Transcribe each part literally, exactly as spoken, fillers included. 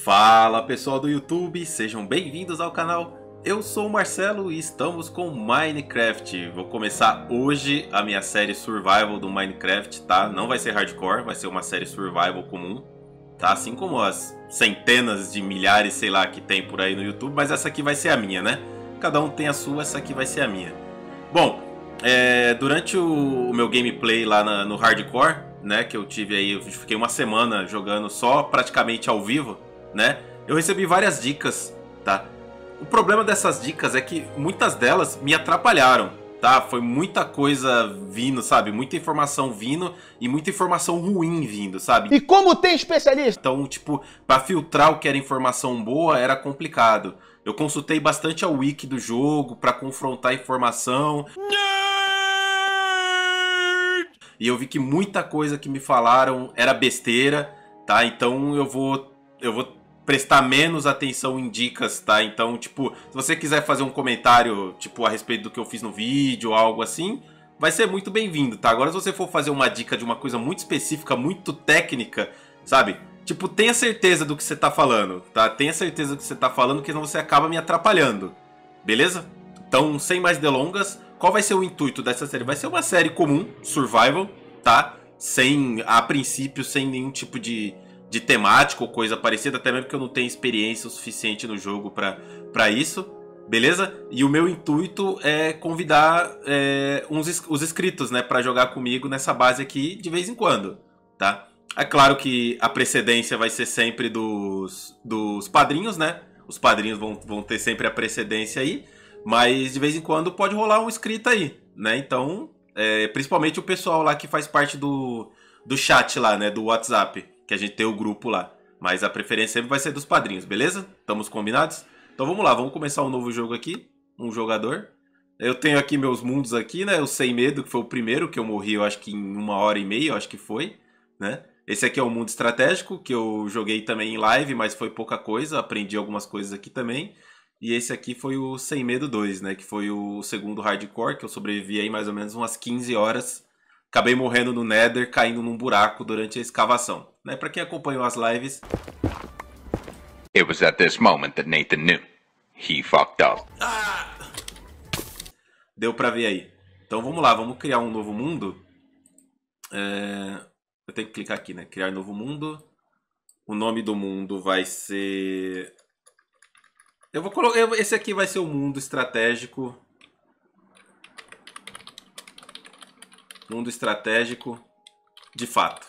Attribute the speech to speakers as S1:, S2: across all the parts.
S1: Fala pessoal do YouTube, sejam bem-vindos ao canal. Eu sou o Marcelo e estamos com Minecraft. Vou começar hoje a minha série Survival do Minecraft, tá? Não vai ser hardcore, vai ser uma série Survival comum, tá? Assim como as centenas de milhares, sei lá, que tem por aí no YouTube, mas essa aqui vai ser a minha, né? Cada um tem a sua, essa aqui vai ser a minha. Bom, é, durante o, o meu gameplay lá na, no hardcore, né, que eu tive aí, eu fiquei uma semana jogando só praticamente ao vivo, né? Eu recebi várias dicas, tá? O problema dessas dicas é que muitas delas me atrapalharam, tá? Foi muita coisa vindo, sabe? Muita informação vindo e muita informação ruim vindo, sabe?
S2: E como tem especialista?
S1: Então, tipo, pra filtrar o que era informação boa era complicado. Eu consultei bastante a wiki do jogo pra confrontar informação. E eu vi que muita coisa que me falaram era besteira, tá? Então eu vou... eu vou prestar menos atenção em dicas, tá? Então, tipo, se você quiser fazer um comentário, tipo, a respeito do que eu fiz no vídeo ou algo assim, vai ser muito bem-vindo, tá? Agora, se você for fazer uma dica de uma coisa muito específica, muito técnica, sabe? Tipo, tenha certeza do que você tá falando, tá? Tenha certeza do que você tá falando, porque senão você acaba me atrapalhando, beleza? Então, sem mais delongas, qual vai ser o intuito dessa série? Vai ser uma série comum, survival, tá? Sem, a princípio, sem nenhum tipo de... de temática ou coisa parecida, até mesmo porque eu não tenho experiência o suficiente no jogo pra, pra isso, beleza? E o meu intuito é convidar é, uns, os inscritos, né, pra jogar comigo nessa base aqui de vez em quando, tá? É claro que a precedência vai ser sempre dos, dos padrinhos, né? Os padrinhos vão, vão ter sempre a precedência aí, mas de vez em quando pode rolar um inscrito aí, né? Então, é, principalmente o pessoal lá que faz parte do, do chat lá, né, do WhatsApp, que a gente tem o grupo lá. Mas a preferência sempre vai ser dos padrinhos, beleza? Estamos combinados? Então vamos lá, vamos começar um novo jogo aqui. Um jogador. Eu tenho aqui meus mundos aqui, né? O Sem Medo, que foi o primeiro que eu morri, eu acho que em uma hora e meia, eu acho que foi, né? Esse aqui é o mundo estratégico, que eu joguei também em live, mas foi pouca coisa. Aprendi algumas coisas aqui também. E esse aqui foi o Sem Medo dois, né? Que foi o segundo hardcore, que eu sobrevivi aí mais ou menos umas quinze horas. Acabei morrendo no Nether, caindo num buraco durante a escavação. Né? Pra quem acompanhou as lives...
S3: It was at this moment that Nathan knew. He fucked up.
S1: Ah! Deu pra ver aí. Então vamos lá, vamos criar um novo mundo. É... Eu tenho que clicar aqui, né? Criar novo mundo. O nome do mundo vai ser... Eu vou colocar... Esse aqui vai ser o mundo estratégico. Mundo estratégico de fato.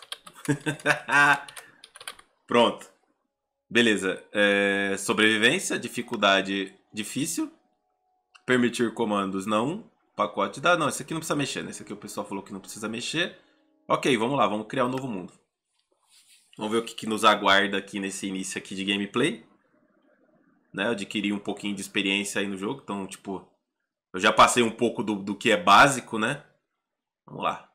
S1: Pronto. Beleza. É, sobrevivência, dificuldade difícil. Permitir comandos não. Pacote de dados. Não, esse aqui não precisa mexer, né? Esse aqui o pessoal falou que não precisa mexer. Ok, vamos lá, vamos criar um novo mundo. Vamos ver o que, que nos aguarda aqui nesse início aqui de gameplay. Né? Eu adquiri um pouquinho de experiência aí no jogo. Então, tipo, eu já passei um pouco do, do que é básico, né? Vamos lá.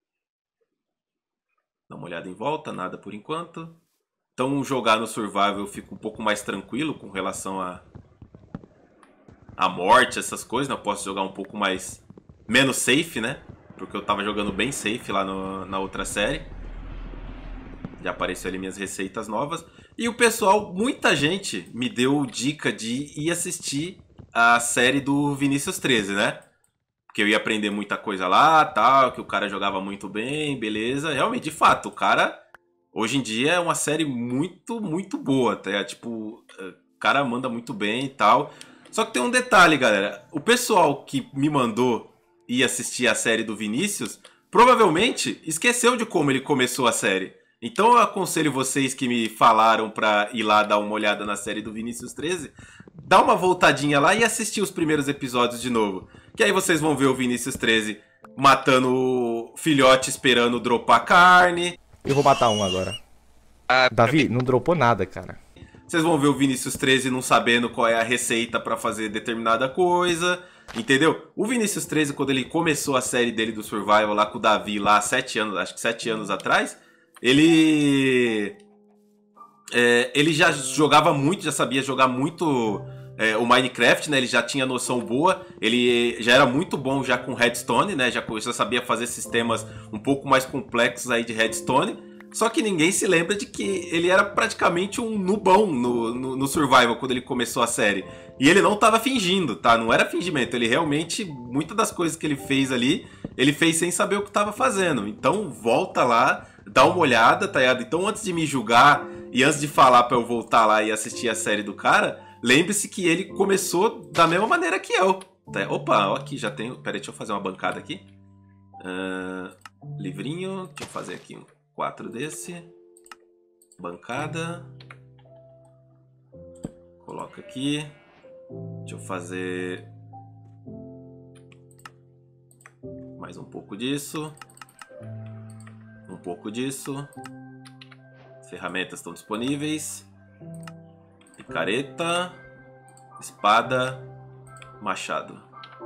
S1: Dá uma olhada em volta, nada por enquanto. Então jogar no survival eu fico um pouco mais tranquilo com relação a a morte, essas coisas, né? Eu posso jogar um pouco mais menos safe, né? Porque eu tava jogando bem safe lá no, na outra série. Já apareceu ali minhas receitas novas. E o pessoal, muita gente me deu dica de ir assistir a série do Vinícius treze, né? Que eu ia aprender muita coisa lá, tal, que o cara jogava muito bem, beleza. Realmente, de fato, o cara, hoje em dia, é uma série muito, muito boa, tá? Tipo, o cara manda muito bem e tal. Só que tem um detalhe, galera. O pessoal que me mandou ir assistir a série do Vinícius, provavelmente esqueceu de como ele começou a série. Então eu aconselho vocês que me falaram pra ir lá dar uma olhada na série do Vinícius treze, dá uma voltadinha lá e assistir os primeiros episódios de novo. Que aí vocês vão ver o Vinícius treze matando o filhote esperando dropar carne.
S2: Eu vou matar um agora. Davi, não dropou nada, cara.
S1: Vocês vão ver o Vinícius treze não sabendo qual é a receita pra fazer determinada coisa. Entendeu? O Vinícius treze, quando ele começou a série dele do Survival lá com o Davi, lá há sete anos, acho que sete anos atrás, ele... É, ele já jogava muito, já sabia jogar muito é, o Minecraft, né? Ele já tinha noção boa, ele já era muito bom já com Redstone, né? Já, já sabia fazer sistemas um pouco mais complexos aí de Redstone. Só que ninguém se lembra de que ele era praticamente um nubão no, no, no Survival quando ele começou a série. E ele não tava fingindo, tá? Não era fingimento. Ele realmente, muitas das coisas que ele fez ali, ele fez sem saber o que tava fazendo. Então volta lá, dá uma olhada, tá ligado? Então antes de me julgar e antes de falar pra eu voltar lá e assistir a série do cara, lembre-se que ele começou da mesma maneira que eu. Tá? Opa, ó, aqui já tenho... Pera aí, deixa eu fazer uma bancada aqui. Uh, livrinho, deixa eu fazer aqui um quatro desse. Bancada. Coloca aqui. Deixa eu fazer mais um pouco disso. Um pouco disso. Ferramentas estão disponíveis. Picareta. Espada. Machado.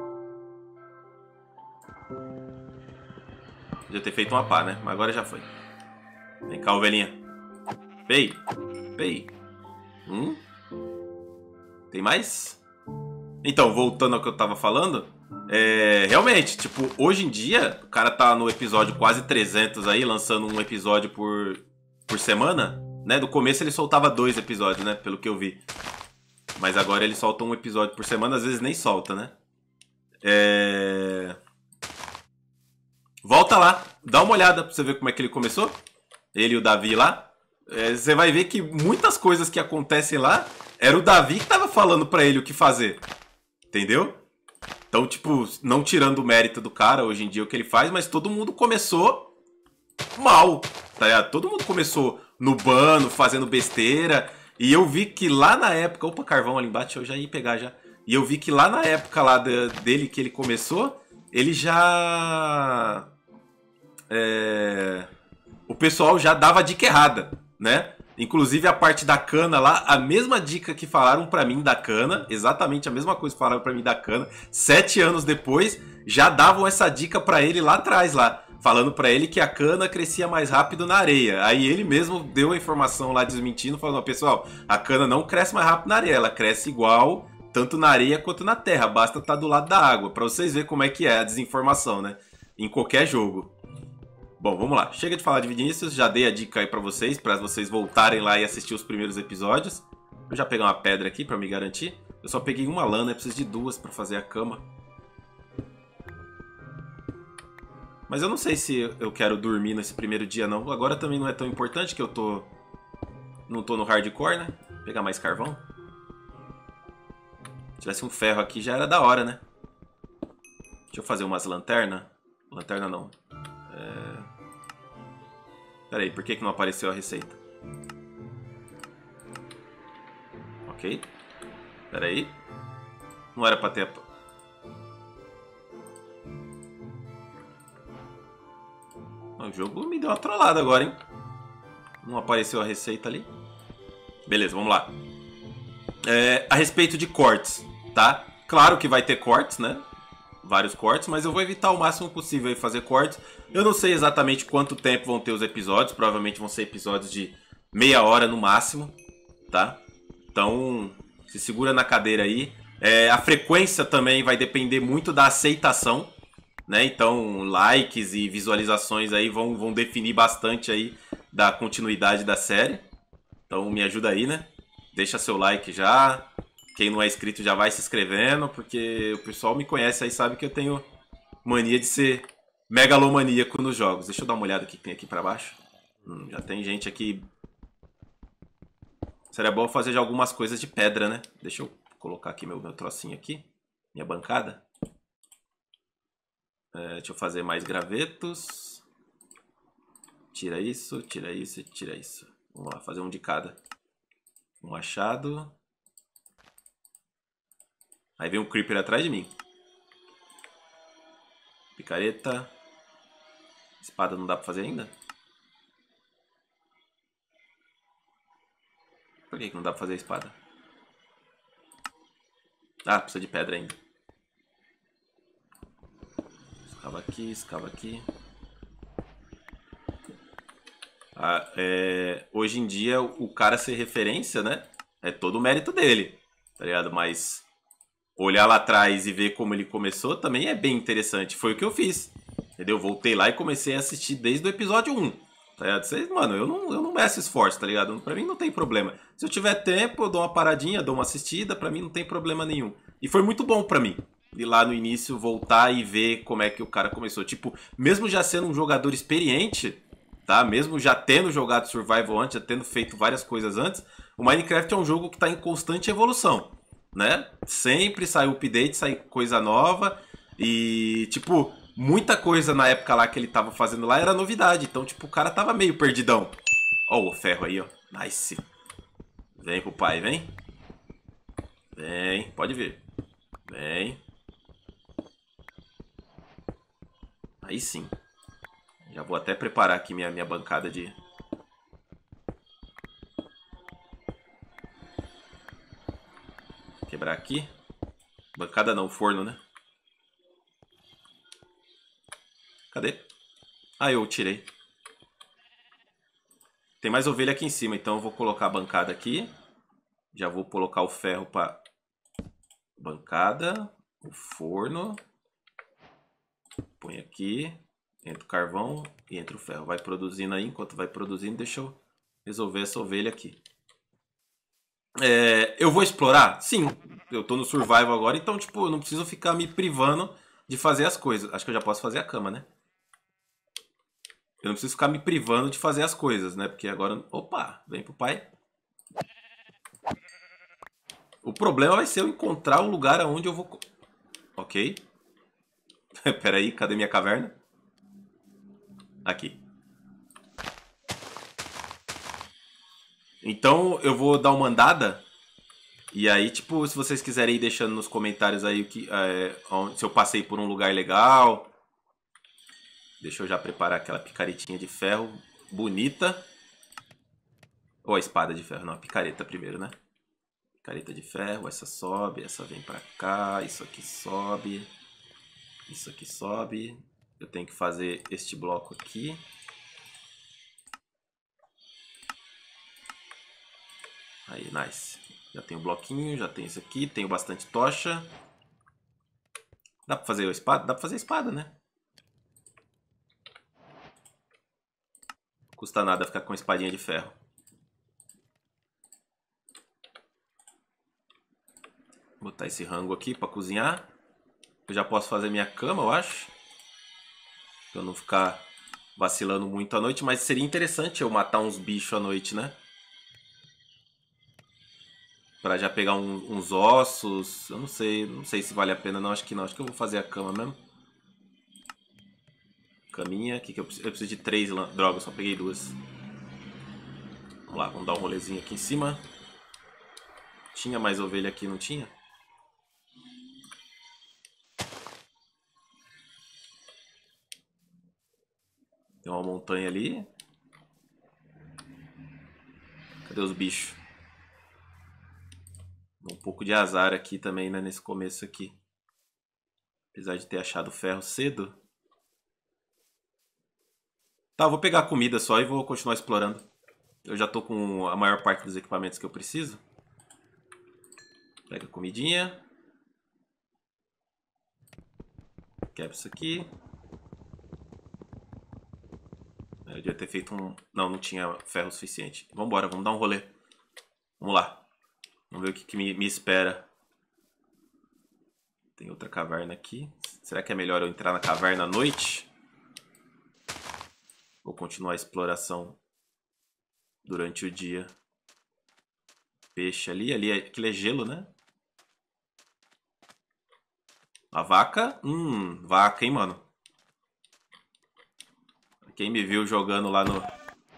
S1: Podia ter feito uma pá, né? Mas agora já foi. Vem cá, ovelhinha. Pei. Pei. Hum? Tem mais? Então, voltando ao que eu tava falando. É, realmente, tipo, hoje em dia, o cara tá no episódio quase trezentos aí, lançando um episódio por, por semana, né? Do começo ele soltava dois episódios, né? Pelo que eu vi. Mas agora ele solta um episódio por semana, às vezes nem solta, né? É... Volta lá, dá uma olhada pra você ver como é que ele começou. Ele e o Davi lá. É, você vai ver que muitas coisas que acontecem lá, era o Davi que tava falando pra ele o que fazer. Entendeu? Então, tipo, não tirando o mérito do cara hoje em dia o que ele faz, mas todo mundo começou mal, tá ligado? Todo mundo começou nubando, fazendo besteira. E eu vi que lá na época... Opa, carvão ali embaixo, eu já ia pegar já. E eu vi que lá na época lá de, dele que ele começou, ele já... É... O pessoal já dava dica errada, né? Inclusive a parte da cana lá, a mesma dica que falaram pra mim da cana, exatamente a mesma coisa que falaram pra mim da cana, sete anos depois, já davam essa dica pra ele lá atrás, lá, falando pra ele que a cana crescia mais rápido na areia. Aí ele mesmo deu a informação lá desmentindo, falando, pessoal, a cana não cresce mais rápido na areia, ela cresce igual, tanto na areia quanto na terra, basta estar do lado da água, pra vocês verem como é que é a desinformação, né? Em qualquer jogo. Bom, vamos lá. Chega de falar de Vinícius, já dei a dica aí pra vocês, pra vocês voltarem lá e assistir os primeiros episódios. Eu já peguei uma pedra aqui pra me garantir. Eu só peguei uma lã, né? Preciso de duas pra fazer a cama. Mas eu não sei se eu quero dormir nesse primeiro dia, não. Agora também não é tão importante que eu tô... Não tô no hardcore, né? Vou pegar mais carvão. Se tivesse um ferro aqui já era da hora, né? Deixa eu fazer umas lanternas. Lanterna não. É... Pera aí, por que que não apareceu a receita? Ok. Pera aí. Não era pra ter... O jogo me deu uma trollada agora, hein? Não apareceu a receita ali. Beleza, vamos lá. É, a respeito de cortes, tá? Claro que vai ter cortes, né? Vários cortes, mas eu vou evitar o máximo possível aí fazer cortes. Eu não sei exatamente quanto tempo vão ter os episódios. Provavelmente vão ser episódios de meia hora no máximo, tá? Então, se segura na cadeira aí. É, a frequência também vai depender muito da aceitação, né? Então, likes e visualizações aí vão, vão definir bastante aí da continuidade da série. Então, me ajuda aí, né? Deixa seu like já. Quem não é inscrito já vai se inscrevendo, porque o pessoal me conhece aí, sabe que eu tenho mania de ser megalomaníaco nos jogos. Deixa eu dar uma olhada aqui que tem aqui pra baixo. Hum, já tem gente aqui. Seria bom fazer já algumas coisas de pedra, né? Deixa eu colocar aqui meu, meu trocinho aqui. Minha bancada. É, deixa eu fazer mais gravetos. Tira isso, tira isso e tira isso. Vamos lá, fazer um de cada. Um machado. Aí vem um creeper atrás de mim. Picareta. Espada não dá pra fazer ainda? Por que que não dá pra fazer a espada? Ah, precisa de pedra ainda. Escava aqui, escava aqui. Ah, é... Hoje em dia, o cara ser referência, né? É todo o mérito dele, tá ligado? Mas... olhar lá atrás e ver como ele começou também é bem interessante. Foi o que eu fiz, entendeu? Voltei lá e comecei a assistir desde o episódio um. Tá ligado? Vocês, mano, eu não, eu não meço esforço, tá ligado? Pra mim não tem problema. Se eu tiver tempo, eu dou uma paradinha, dou uma assistida, pra mim não tem problema nenhum. E foi muito bom pra mim. Ir lá no início, voltar e ver como é que o cara começou. Tipo, mesmo já sendo um jogador experiente, tá? Mesmo já tendo jogado Survival antes, já tendo feito várias coisas antes, o Minecraft é um jogo que tá em constante evolução, né? Sempre sai update, sai coisa nova e, tipo, muita coisa na época lá que ele tava fazendo lá era novidade. Então, tipo, o cara tava meio perdidão. Ó o ferro aí, ó. Nice. Vem pro pai, vem. Vem, pode vir. Vem. Aí sim. Já vou até preparar aqui minha, minha bancada de... Quebrar aqui. Bancada não, forno, né? Cadê? Ah, eu tirei. Tem mais ovelha aqui em cima, então eu vou colocar a bancada aqui. Já vou colocar o ferro para bancada. O forno. Põe aqui. Entra o carvão e entra o ferro. Vai produzindo aí. Enquanto vai produzindo, deixa eu resolver essa ovelha aqui. É, eu vou explorar? Sim. Eu tô no survival agora, então, tipo, eu não preciso ficar me privando de fazer as coisas. Acho que eu já posso fazer a cama, né? Eu não preciso ficar me privando de fazer as coisas, né? Porque agora... Opa! Vem pro pai. O problema vai ser eu encontrar o lugar aonde eu vou... Ok. Pera aí, cadê minha caverna? Aqui. Então eu vou dar uma andada. E aí, tipo, se vocês quiserem ir deixando nos comentários aí o que, é, se eu passei por um lugar legal. Deixa eu já preparar aquela picaretinha de ferro bonita. Ou a espada de ferro, não, a picareta primeiro, né? Picareta de ferro, essa sobe, essa vem pra cá, isso aqui sobe. Isso aqui sobe. Eu tenho que fazer este bloco aqui. Aí, nice. Já tem o bloquinho, já tem isso aqui, tenho bastante tocha. Dá pra fazer a espada? Dá pra fazer a espada, né? Não custa nada ficar com a espadinha de ferro. Vou botar esse rango aqui pra cozinhar. Eu já posso fazer minha cama, eu acho. Pra eu não ficar vacilando muito à noite. Mas seria interessante eu matar uns bichos à noite, né? Pra já pegar um, uns ossos. Eu não sei, não sei se vale a pena não. Acho que não, acho que eu vou fazer a cama mesmo. Caminha, aqui que eu preciso, eu preciso de três drogas, só peguei duas. Vamos lá, vamos dar um rolezinho aqui em cima. Tinha mais ovelha aqui, não tinha? Tem uma montanha ali. Cadê os bichos? Um pouco de azar aqui também, né, nesse começo aqui. Apesar de ter achado ferro cedo. Tá, eu vou pegar a comida só e vou continuar explorando. Eu já tô com a maior parte dos equipamentos que eu preciso. Pega a comidinha. Quebra isso aqui. Eu devia ter feito um... Não, não tinha ferro suficiente. Vambora, vamos dar um rolê. Vamos lá. Vamos ver o que, que me, me espera. Tem outra caverna aqui. Será que é melhor eu entrar na caverna à noite? Vou continuar a exploração durante o dia. Peixe ali. Ali é, aquilo é gelo, né? A vaca? Hum, vaca, hein, mano? Quem me viu jogando lá no...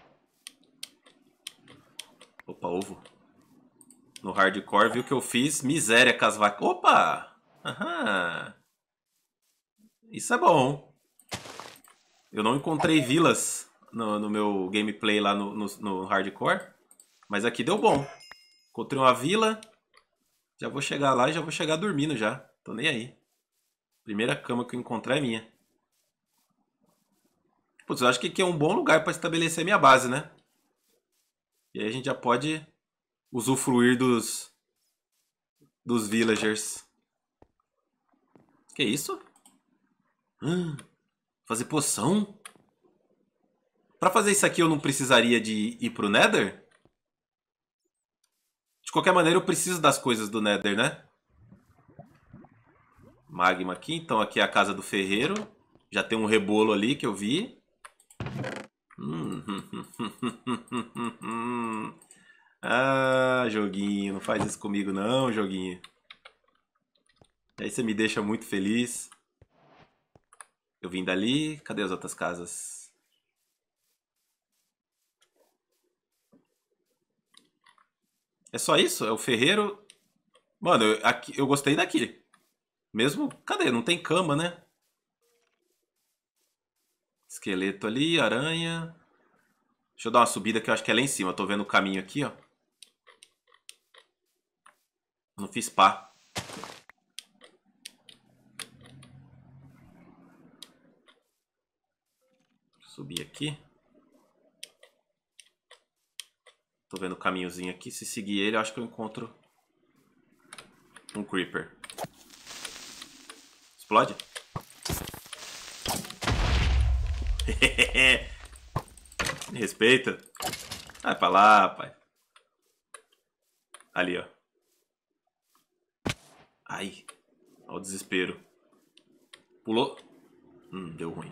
S1: Opa, ovo. No hardcore, viu que eu fiz miséria com as vacas. Opa! Aham. Isso é bom. Eu não encontrei vilas no, no meu gameplay lá no, no, no hardcore. Mas aqui deu bom. Encontrei uma vila. Já vou chegar lá e já vou chegar dormindo já. Tô nem aí. Primeira cama que eu encontrar é minha. Putz, eu acho que aqui é um bom lugar para estabelecer minha base, né? E aí a gente já pode usufruir dos dos villagers. Que isso? Hum, fazer poção? Pra fazer isso aqui eu não precisaria de ir pro Nether? De qualquer maneira eu preciso das coisas do Nether, né? Magma aqui. Então aqui é a casa do ferreiro. Já tem um rebolo ali que eu vi. Hum. Ah, joguinho. Não faz isso comigo não, joguinho. Aí você me deixa muito feliz. Eu vim dali. Cadê as outras casas? É só isso? É o ferreiro? Mano, eu, aqui, eu gostei daqui. Mesmo... Cadê? Não tem cama, né? Esqueleto ali, aranha. Deixa eu dar uma subida que eu acho que é lá em cima. Eu tô vendo o caminho aqui, ó. Não fiz pá. Subir aqui. Tô vendo o caminhozinho aqui. Se seguir ele, eu acho que eu encontro um creeper. Explode. Me respeita. Vai pra lá, rapaz. Ali, ó. Ai. Olha o desespero. Pulou. Hum, deu ruim.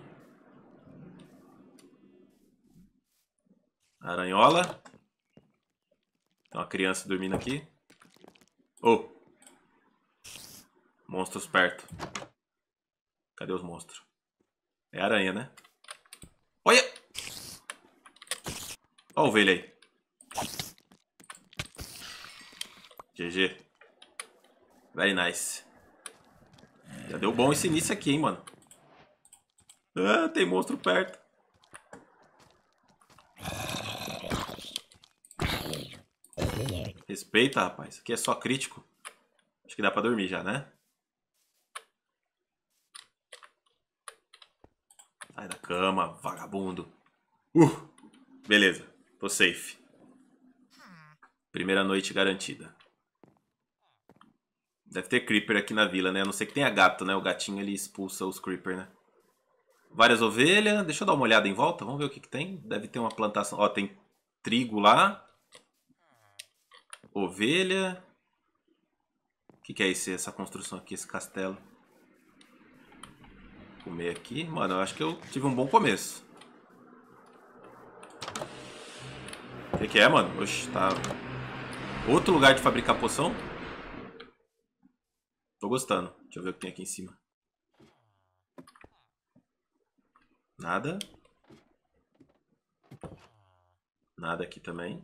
S1: Aranhola. Tem uma criança dormindo aqui. Oh. Monstros perto. Cadê os monstros? É aranha, né? Olha! Olha a ovelha aí. G G. Very nice. Já deu bom esse início aqui, hein, mano. Ah, tem monstro perto. Respeita, rapaz. Aqui é só crítico. Acho que dá pra dormir já, né? Sai da cama, vagabundo. Uh, beleza. Tô safe. Primeira noite garantida. Deve ter creeper aqui na vila, né? A não ser que tenha gato, né? O gatinho ele expulsa os creeper, né? Várias ovelhas. Deixa eu dar uma olhada em volta. Vamos ver o que, que tem. Deve ter uma plantação. Ó, tem trigo lá. Ovelha. O que, que é esse, essa construção aqui, esse castelo? Comer aqui. Mano, eu acho que eu tive um bom começo. O que, que é, mano? Oxe, tá... Outro lugar de fabricar poção? Tô gostando. Deixa eu ver o que tem aqui em cima. Nada. Nada aqui também.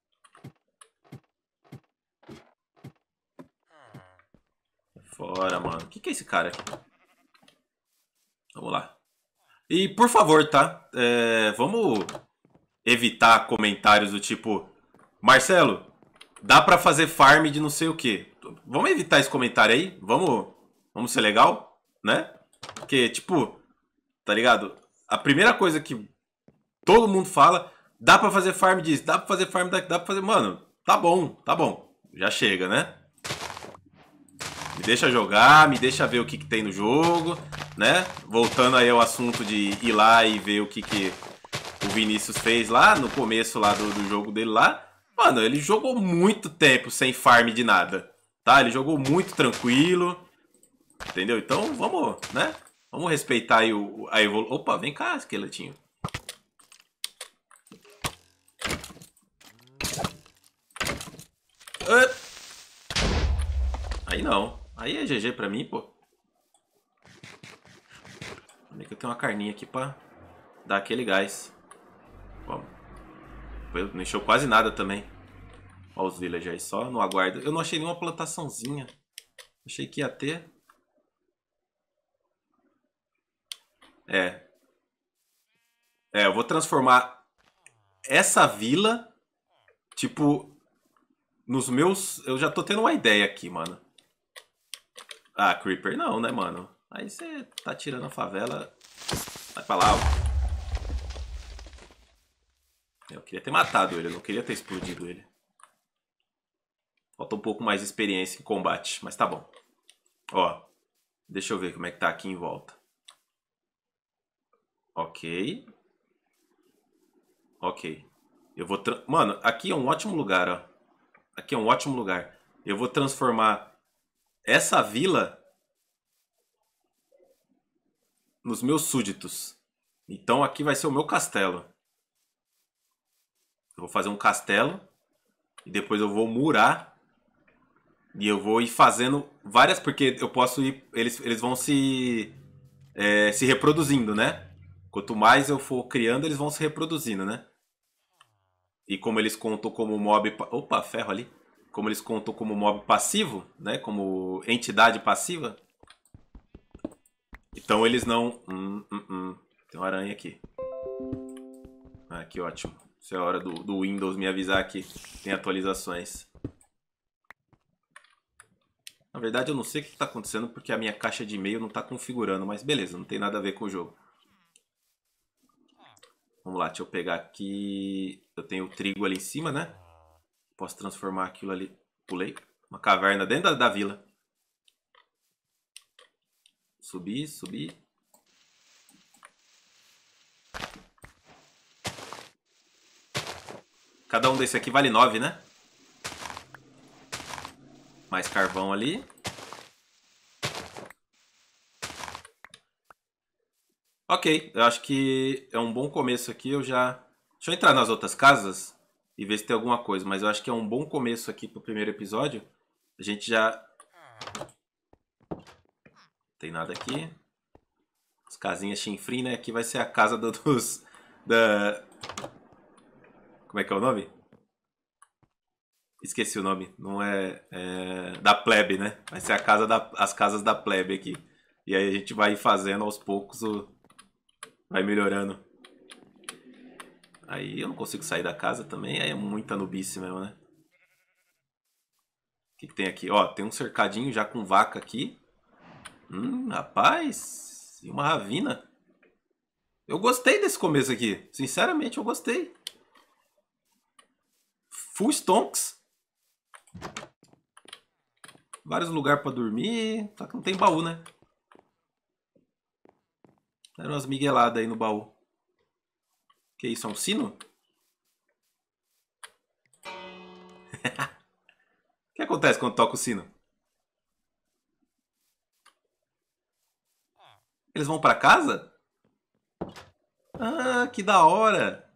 S1: Fora, mano. O que, que é esse cara aqui? Vamos lá. E, por favor, tá? É, vamos evitar comentários do tipo... Marcelo, dá pra fazer farm de não sei o quê. Vamos evitar esse comentário aí? Vamos, vamos ser legal, né? Porque, tipo... Tá ligado? A primeira coisa que todo mundo fala... Dá pra fazer farm disso, dá pra fazer farm daqui, dá pra fazer... Mano, tá bom, tá bom. Já chega, né? Me deixa jogar, me deixa ver o que, que tem no jogo, né? Voltando aí ao assunto de ir lá e ver o que, que o Vinícius fez lá no começo lá do, do jogo dele lá. Mano, ele jogou muito tempo sem farm de nada, tá? Ele jogou muito tranquilo, entendeu? Então, vamos, né? Vamos respeitar aí o, a evolução. Opa, vem cá, esqueletinho. Aí não. Aí é G G pra mim, pô. Onde é que eu tenho uma carninha aqui pra dar aquele gás. Vamos. Não encheu quase nada também. Olha os villagers só no aguardo. Eu não achei nenhuma plantaçãozinha. Achei que ia ter. É. É, eu vou transformar essa vila, tipo, nos meus... Eu já tô tendo uma ideia aqui, mano. Ah, Creeper não, né, mano? Aí você tá tirando a favela. Vai pra lá, ó. Eu queria ter matado ele, eu não queria ter explodido ele. Falta um pouco mais de experiência em combate, mas tá bom. Ó, deixa eu ver como é que tá aqui em volta. Ok. Ok. Eu vou... Tra... Mano, aqui é um ótimo lugar, ó. Aqui é um ótimo lugar. Eu vou transformar essa vila nos meus súditos. Então aqui vai ser o meu castelo. Eu vou fazer um castelo. E depois eu vou murar. E eu vou ir fazendo várias... Porque eu posso ir... Eles, eles vão se... É, se reproduzindo, né? Quanto mais eu for criando, eles vão se reproduzindo, né? E como eles contam como mob... Opa, ferro ali. Como eles contam como mob passivo, né? Como entidade passiva. Então eles não... Hum, hum, hum. Tem uma aranha aqui. Ah, que ótimo. Isso é a hora do, do Windows me avisar que tem atualizações. Na verdade eu não sei o que está acontecendo porque a minha caixa de e-mail não está configurando. Mas beleza, não tem nada a ver com o jogo. Vamos lá, deixa eu pegar aqui... Eu tenho o trigo ali em cima, né? Posso transformar aquilo ali. Pulei. Uma caverna dentro da, da vila. Subir, subir. Cada um desse aqui vale nove, né? Mais carvão ali. Ok, eu acho que é um bom começo aqui. Eu já... Deixa eu entrar nas outras casas e ver se tem alguma coisa. Mas eu acho que é um bom começo aqui pro primeiro episódio. A gente já... Tem nada aqui. As casinhas chinfrim, né? Aqui vai ser a casa do, dos... Da... Como é que é o nome? Esqueci o nome. Não é, é... Da plebe, né? Vai ser a casa da... as casas da plebe aqui. E aí a gente vai fazendo aos poucos o... Vai melhorando. Aí eu não consigo sair da casa também. Aí é muita nubice mesmo, né? O que, que tem aqui? Ó, tem um cercadinho já com vaca aqui. Hum, rapaz. E uma ravina. Eu gostei desse começo aqui. Sinceramente, eu gostei. Full stonks. Vários lugares pra dormir. Só que não tem baú, né? Deram umas migueladas aí no baú. Que isso? É um sino? O que acontece quando toca o sino? Eles vão pra casa? Ah, que da hora!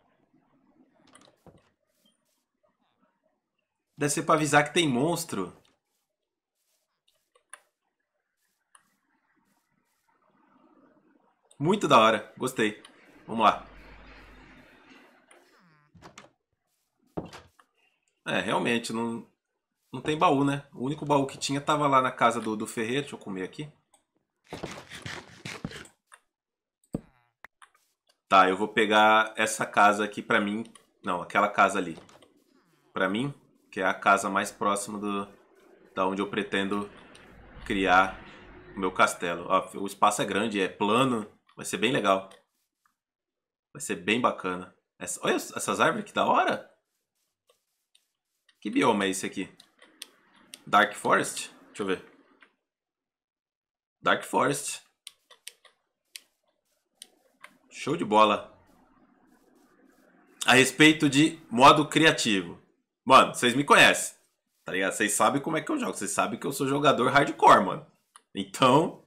S1: Deve ser pra avisar que tem monstro. Muito da hora, gostei. Vamos lá. É, realmente, não, não tem baú, né? O único baú que tinha tava lá na casa do, do ferreiro. Deixa eu comer aqui. Tá, eu vou pegar essa casa aqui pra mim. Não, aquela casa ali. Pra mim, que é a casa mais próxima do, da onde eu pretendo criar o meu castelo. Ó, o espaço é grande, é plano. Vai ser bem legal. Vai ser bem bacana. Essa, olha essas árvores, que da hora! Que bioma é esse aqui? Dark Forest? Deixa eu ver. Dark Forest. Show de bola. A respeito de modo criativo. Mano, vocês me conhecem. Tá ligado? Vocês sabem como é que eu jogo. Vocês sabem que eu sou jogador hardcore, mano. Então...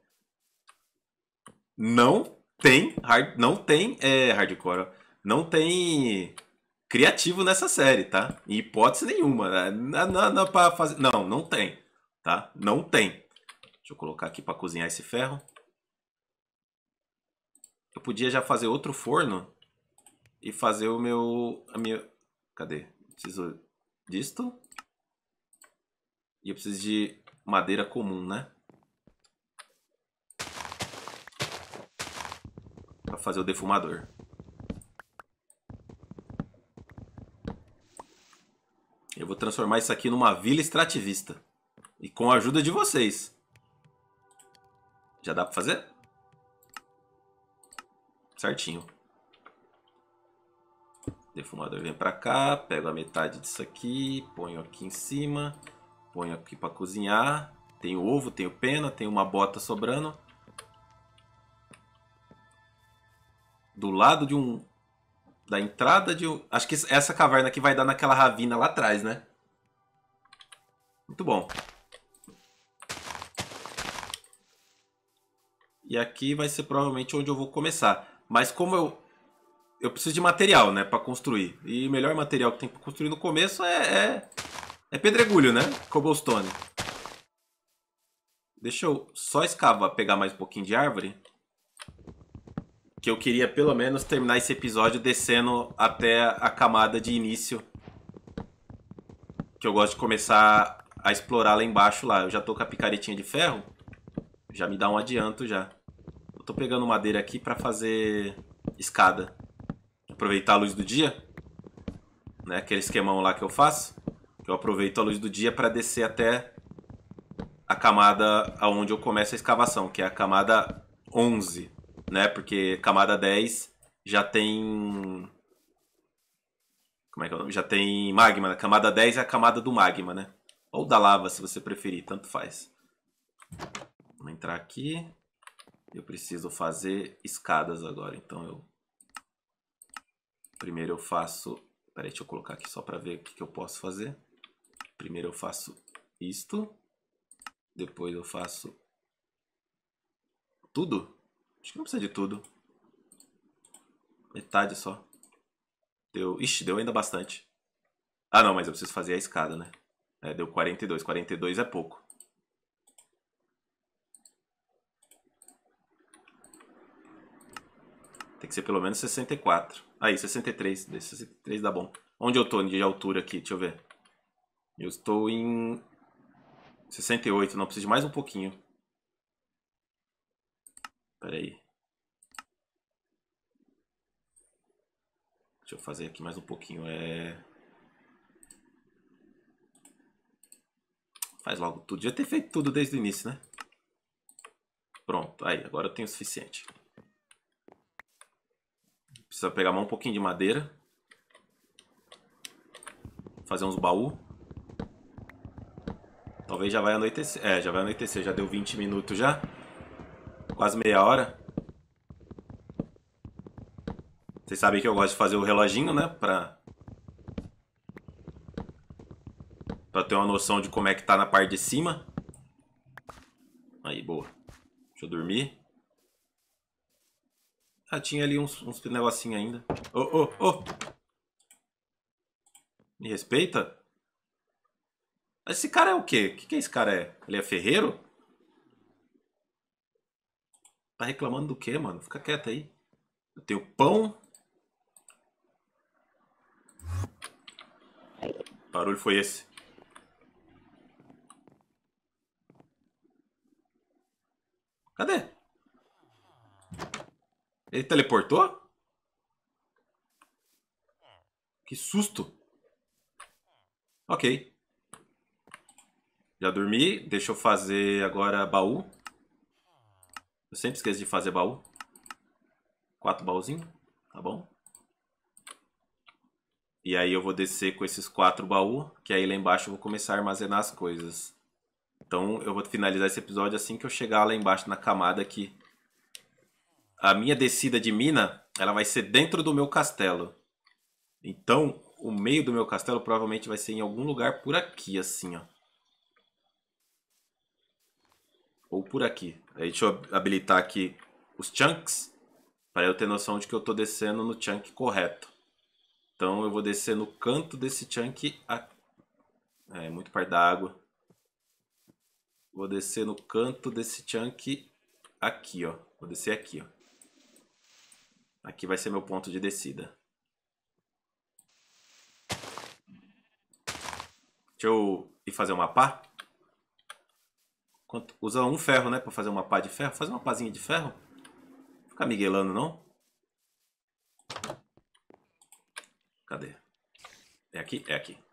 S1: Não tem... Hard, não tem é, hardcore. Ó. Não tem... criativo nessa série, tá? Em hipótese nenhuma. Não, não, não, pra fazer... não, não tem. Tá? Não tem. Deixa eu colocar aqui pra cozinhar esse ferro. Eu podia já fazer outro forno e fazer o meu... A minha... Cadê? Preciso disto. E eu preciso de madeira comum, né? Pra fazer o defumador. Eu vou transformar isso aqui numa vila extrativista. E com a ajuda de vocês. Já dá pra fazer? Certinho. Defumador vem pra cá. Pego a metade disso aqui. Ponho aqui em cima. Ponho aqui pra cozinhar. Tenho ovo, tenho pena. Tenho uma bota sobrando. Do lado de um... da entrada de... Acho que essa caverna aqui vai dar naquela ravina lá atrás, né? Muito bom. E aqui vai ser provavelmente onde eu vou começar. Mas como eu... Eu preciso de material, né? Pra construir. E o melhor material que tem pra construir no começo é... É, é pedregulho, né? Cobblestone. Deixa eu só escavar, pegar mais um pouquinho de árvore. Que eu queria pelo menos terminar esse episódio descendo até a camada de início. Que eu gosto de começar a explorar lá embaixo lá. Eu já tô com a picaretinha de ferro. Já me dá um adianto já. Eu tô pegando madeira aqui pra fazer escada. Aproveitar a luz do dia. Né? Aquele esquemão lá que eu faço. Eu aproveito a luz do dia pra descer até a camada onde eu começo a escavação. Que é a camada onze. Né? Porque camada dez já tem... Como é que é o nome? Já tem magma. Né? Camada dez é a camada do magma, né? Ou da lava, se você preferir. Tanto faz. Vamos entrar aqui. Eu preciso fazer escadas agora. Então eu... Primeiro eu faço... Peraí, deixa eu colocar aqui só para ver o que, que eu posso fazer. Primeiro eu faço isto. Depois eu faço... Tudo? Acho que não precisa de tudo. Metade só. Deu... Ixi, deu ainda bastante. Ah, não, mas eu preciso fazer a escada, né? É, deu quarenta e dois. quarenta e dois é pouco. Tem que ser pelo menos sessenta e quatro. Aí, sessenta e três. sessenta e três dá bom. Onde eu tô de altura aqui? Deixa eu ver. Eu estou em sessenta e oito. Não, preciso de mais um pouquinho. Pera aí. Deixa eu fazer aqui mais um pouquinho. É... Faz logo tudo. Devia ter feito tudo desde o início, né? Pronto. Aí, agora eu tenho o suficiente. Precisa pegar mais um pouquinho de madeira. Fazer uns baús. Talvez já vai anoitecer. É, já vai anoitecer. Já deu vinte minutos já. Quase meia hora. Vocês sabem que eu gosto de fazer o reloginho, né? Pra... Pra ter uma noção de como é que tá na parte de cima. Aí, boa. Deixa eu dormir. Ah, tinha ali uns, uns negocinhos ainda. Ô, ô, ô! Me respeita? Mas esse cara é o quê? O que, que esse cara é? Ele é ferreiro? Tá reclamando do quê, mano? Fica quieto aí. Eu tenho pão. Que barulho foi esse? Cadê? Ele teleportou? Que susto. Ok. Já dormi. Deixa eu fazer agora baú. Eu sempre esqueço de fazer baú. Quatro baúzinhos. Tá bom. E aí eu vou descer com esses quatro baús. Que aí lá embaixo eu vou começar a armazenar as coisas. Então eu vou finalizar esse episódio assim que eu chegar lá embaixo na camada aqui. A minha descida de mina, ela vai ser dentro do meu castelo. Então, o meio do meu castelo provavelmente vai ser em algum lugar por aqui, assim, ó. Ou por aqui. Aí deixa eu habilitar aqui os chunks, para eu ter noção de que eu estou descendo no chunk correto. Então eu vou descer no canto desse chunk aqui. É, muito perto da água. Vou descer no canto desse chunk aqui, ó. Vou descer aqui, ó. Aqui vai ser meu ponto de descida. Deixa eu ir fazer uma pá. Quanto? Usa um ferro, né? Pra fazer uma pá de ferro. Faz uma pazinha de ferro. Não fica miguelando, não. Cadê? É aqui? É aqui.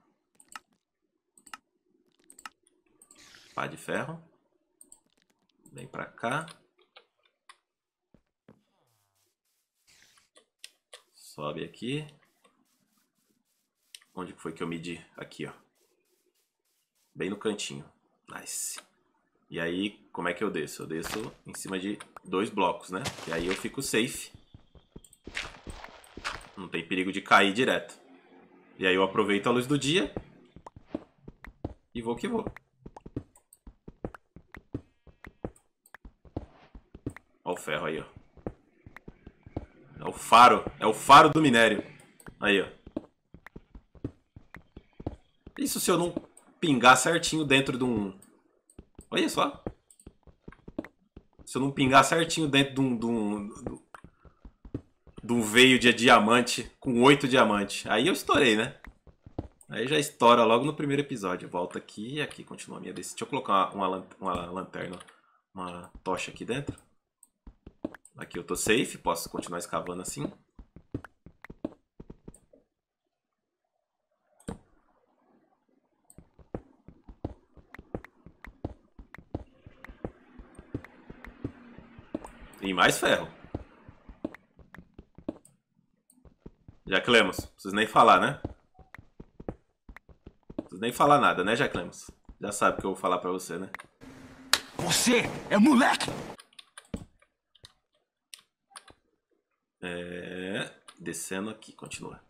S1: Pá de ferro. Vem pra cá. Sobe aqui. Onde foi que eu medi? Aqui, ó. Bem no cantinho. Nice. E aí, como é que eu desço? Eu desço em cima de dois blocos, né? Que aí eu fico safe. Não tem perigo de cair direto. E aí eu aproveito a luz do dia e vou que vou. Olha o ferro aí, ó. É o faro. É o faro do minério. Aí, ó. Isso se eu não pingar certinho dentro de um... Olha só. Se eu não pingar certinho dentro de um... De um, de um veio de diamante com oito diamantes. Aí eu estourei, né? Aí já estoura logo no primeiro episódio. Volta aqui e aqui continua a minha descida. Deixa eu colocar uma, uma, uma lanterna, uma tocha aqui dentro. Aqui eu tô safe, posso continuar escavando assim. E mais ferro. Jack Lemos, não preciso nem falar, né? Não preciso nem falar nada, né, Jack Lemos? Já sabe o que eu vou falar pra você, né?
S4: Você é moleque!
S1: É... Descendo aqui, continua.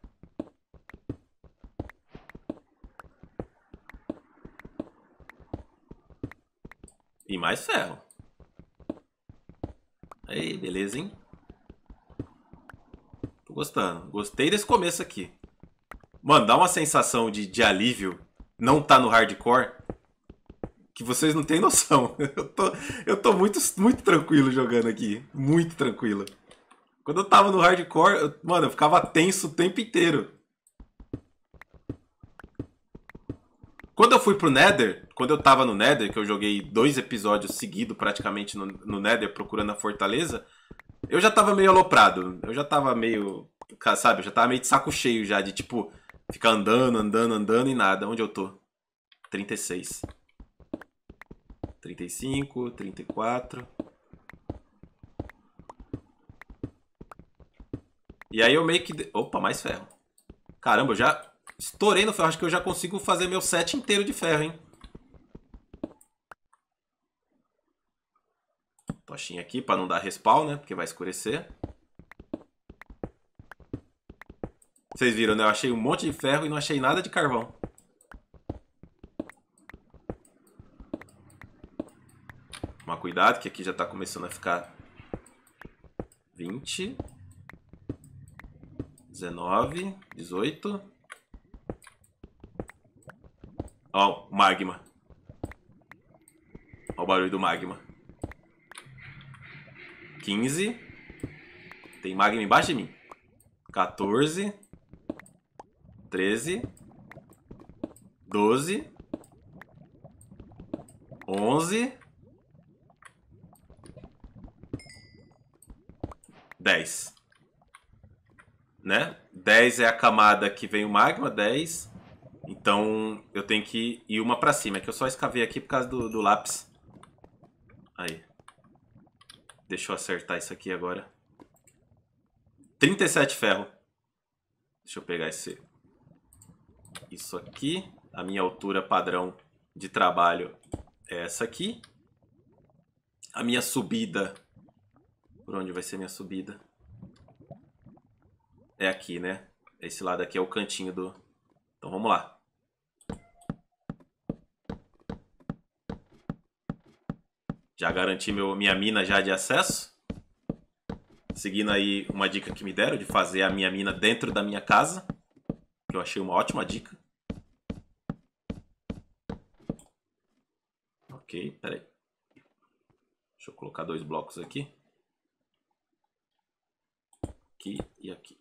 S1: E mais ferro. Aí, beleza, hein? Tô gostando. Gostei desse começo aqui. Mano, dá uma sensação de, de alívio não tá no hardcore que vocês não têm noção. Eu tô, eu tô muito, muito tranquilo jogando aqui. Muito tranquilo. Quando eu tava no hardcore, eu, mano, eu ficava tenso o tempo inteiro. Quando eu fui pro Nether, quando eu tava no Nether, que eu joguei dois episódios seguidos praticamente no, no Nether procurando a fortaleza, eu já tava meio aloprado. Eu já tava meio, sabe, eu já tava meio de saco cheio já, de tipo, ficar andando, andando, andando e nada. Onde eu tô? trinta e seis. trinta e cinco, trinta e quatro. E aí eu meio que... Opa, mais ferro. Caramba, eu já estourei no ferro. Acho que eu já consigo fazer meu set inteiro de ferro, hein? Tochinha aqui pra não dar respawn, né? Porque vai escurecer. Vocês viram, né? Eu achei um monte de ferro e não achei nada de carvão. Toma cuidado que aqui já tá começando a ficar... vinte... dezenove, dezoito. Ó, o magma. Ó o barulho do magma. quinze. Tem magma embaixo de mim. quatorze. treze. doze. onze. dez. Né? dez é a camada que vem o magma, dez. Então eu tenho que ir uma pra cima. É que eu só escavei aqui por causa do, do lápis. Aí. Deixa eu acertar isso aqui agora. trinta e sete ferro. Deixa eu pegar esse... Isso aqui. A minha altura padrão de trabalho é essa aqui. A minha subida... Por onde vai ser minha subida? É aqui, né? Esse lado aqui é o cantinho do... Então vamos lá. Já garanti meu, minha mina já de acesso. Seguindo aí uma dica que me deram de fazer a minha mina dentro da minha casa. Que eu achei uma ótima dica. Ok, peraí. Deixa eu colocar dois blocos aqui. Aqui e aqui.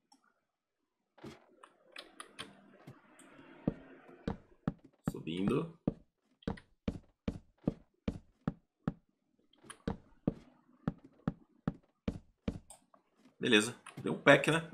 S1: Subindo. Beleza. Deu um pack, né?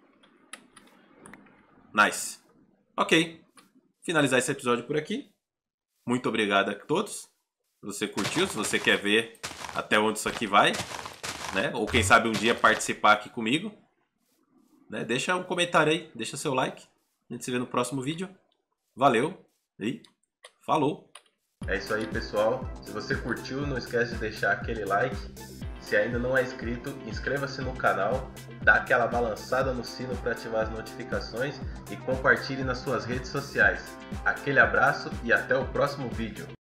S1: Nice. Ok. Finalizar esse episódio por aqui. Muito obrigado a todos. Se você curtiu, se você quer ver até onde isso aqui vai, né? Ou quem sabe um dia participar aqui comigo, né? Deixa um comentário aí, deixa seu like. A gente se vê no próximo vídeo. Valeu e falou! É isso aí, pessoal. Se você curtiu, não esquece de deixar aquele like.
S5: Se ainda não é inscrito, inscreva-se no canal, dá aquela balançada no sino para ativar as notificações e compartilhe nas suas redes sociais. Aquele abraço e até o próximo vídeo.